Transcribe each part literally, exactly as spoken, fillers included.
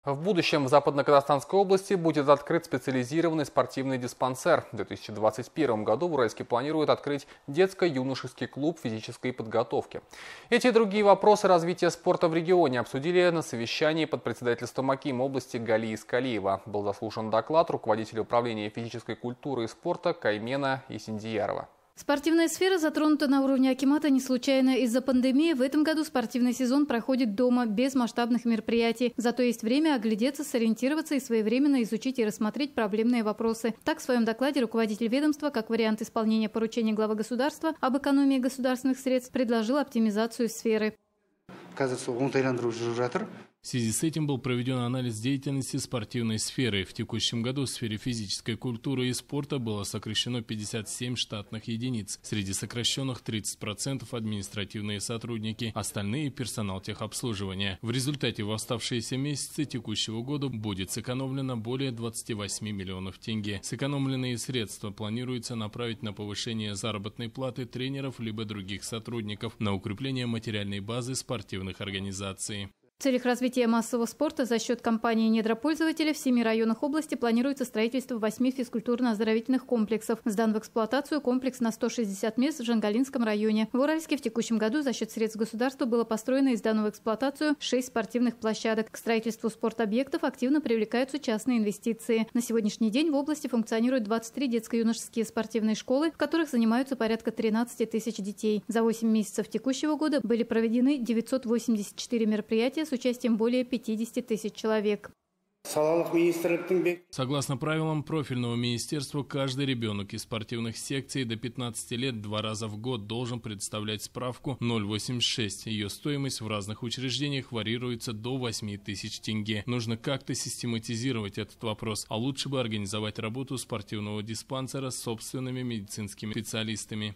В будущем в Западно-Казахстанской области будет открыт специализированный спортивный диспансер. В две тысячи двадцать первом году в Уральске планируют открыть детско-юношеский клуб физической подготовки. Эти и другие вопросы развития спорта в регионе обсудили на совещании под председательством акима области Галии Искалиева. Был заслушан доклад руководителя управления физической культуры и спорта Каймена Исиндиярова. Спортивная сфера затронута на уровне акимата не случайно. Из-за пандемии в этом году спортивный сезон проходит дома, без масштабных мероприятий. Зато есть время оглядеться, сориентироваться и своевременно изучить и рассмотреть проблемные вопросы. Так, в своем докладе руководитель ведомства, как вариант исполнения поручения главы государства об экономии государственных средств, предложил оптимизацию сферы. В связи с этим был проведен анализ деятельности спортивной сферы. В текущем году в сфере физической культуры и спорта было сокращено пятьдесят семь штатных единиц. Среди сокращенных тридцать процентов административные сотрудники, остальные – персонал техобслуживания. В результате в оставшиеся месяцы текущего года будет сэкономлено более двадцати восьми миллионов тенге. Сэкономленные средства планируется направить на повышение заработной платы тренеров либо других сотрудников, на укрепление материальной базы спортивных организаций. В целях развития массового спорта за счет компании недропользователя в семи районах области планируется строительство восьми физкультурно-оздоровительных комплексов. Сдан в эксплуатацию комплекс на сто шестьдесят мест в Жангалинском районе. В Уральске в текущем году за счет средств государства было построено и сдано в эксплуатацию шесть спортивных площадок. К строительству спортобъектов активно привлекаются частные инвестиции. На сегодняшний день в области функционируют двадцать три детско-юношеские спортивные школы, в которых занимаются порядка тринадцати тысяч детей. За восемь месяцев текущего года были проведены девятьсот восемьдесят четыре мероприятия с участием более пятидесяти тысяч человек. Согласно правилам профильного министерства, каждый ребенок из спортивных секций до пятнадцати лет два раза в год должен представлять справку ноль восемьдесят шесть. Ее стоимость в разных учреждениях варьируется до восьми тысяч тенге. Нужно как-то систематизировать этот вопрос, а лучше бы организовать работу спортивного диспансера с собственными медицинскими специалистами.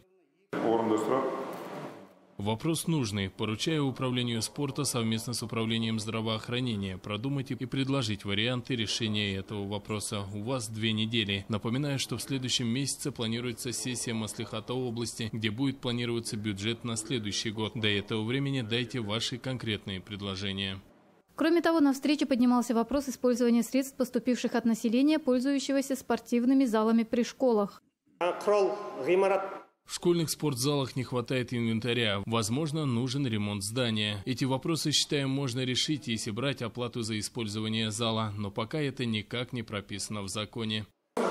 Вопрос нужный. Поручаю управлению спорта совместно с управлением здравоохранения продумать и предложить варианты решения этого вопроса. У вас две недели. Напоминаю, что в следующем месяце планируется сессия Маслихата области, где будет планироваться бюджет на следующий год. До этого времени дайте ваши конкретные предложения. Кроме того, на встрече поднимался вопрос использования средств, поступивших от населения, пользующегося спортивными залами при школах. В школьных спортзалах не хватает инвентаря. Возможно, нужен ремонт здания. Эти вопросы, считаем, можно решить, если брать оплату за использование зала. Но пока это никак не прописано в законе.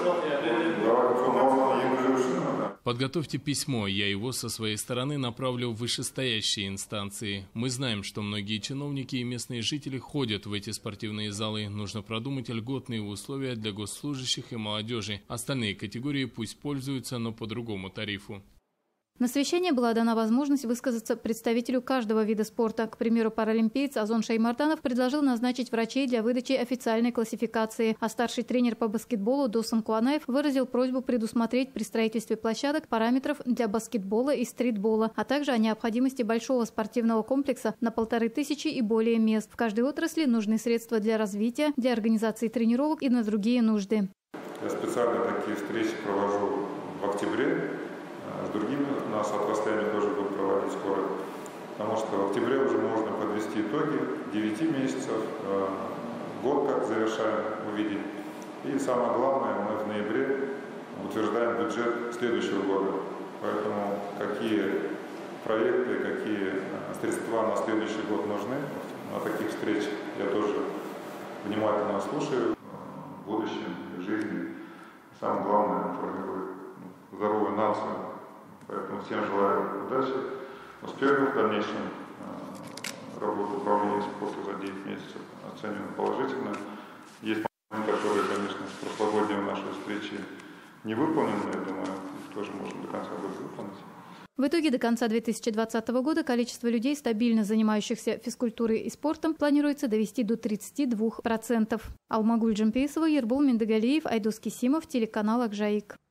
Подготовьте письмо, я его со своей стороны направлю в вышестоящие инстанции. Мы знаем, что многие чиновники и местные жители ходят в эти спортивные залы. Нужно продумать льготные условия для госслужащих и молодежи. Остальные категории пусть пользуются, но по другому тарифу. На совещании была дана возможность высказаться представителю каждого вида спорта. К примеру, паралимпиец Озон Шаймарданов предложил назначить врачей для выдачи официальной классификации, а старший тренер по баскетболу Досан Куанаев выразил просьбу предусмотреть при строительстве площадок параметров для баскетбола и стритбола, а также о необходимости большого спортивного комплекса на полторы тысячи и более мест. В каждой отрасли нужны средства для развития, для организации тренировок и на другие нужды. Я специально такие встречи провожу в октябре. С другими у нас отраслями тоже будут проводить скоро, потому что в октябре уже можно подвести итоги девяти месяцев, год как завершаем увидеть. И самое главное, мы в ноябре утверждаем бюджет следующего года. Поэтому какие проекты, какие средства на следующий год нужны, на таких встречах я тоже внимательно слушаю. В будущем, в жизни самое главное формирует здоровую нацию. Поэтому всем желаю удачи, успехов в дальнейшем. Работу управления спорта за девять месяцев оцениваем положительно. Есть моменты, которые, конечно, с прошлогодней нашей встречи не выполнены. Я думаю, их тоже можно до конца года выполнить. В итоге до конца две тысячи двадцатого года количество людей, стабильно занимающихся физкультурой и спортом, планируется довести до тридцати двух процентов. Алмагуль Джампейсова, Ербол Миндагалиев, Айдос Кисимов, телеканал Акжаик.